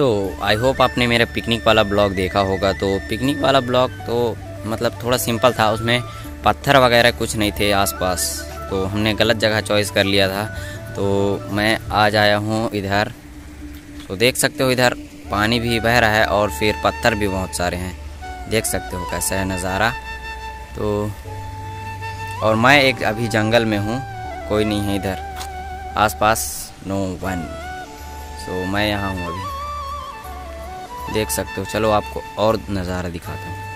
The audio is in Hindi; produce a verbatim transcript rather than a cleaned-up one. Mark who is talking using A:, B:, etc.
A: सो आई होप आपने मेरा पिकनिक वाला ब्लॉग देखा होगा। तो पिकनिक वाला ब्लॉग तो मतलब थोड़ा सिंपल था, उसमें पत्थर वगैरह कुछ नहीं थे आसपास, तो हमने गलत जगह चॉइस कर लिया था। तो मैं आज आया हूँ इधर, तो देख सकते हो इधर पानी भी बह रहा है और फिर पत्थर भी बहुत सारे हैं, देख सकते हो कैसा है नज़ारा। तो और मैं एक अभी जंगल में हूँ, कोई नहीं है इधर आसपास, नो वन। सो मैं यहाँ हूँ अभी, देख सकते हो। चलो आपको और नज़ारा दिखाता हूँ।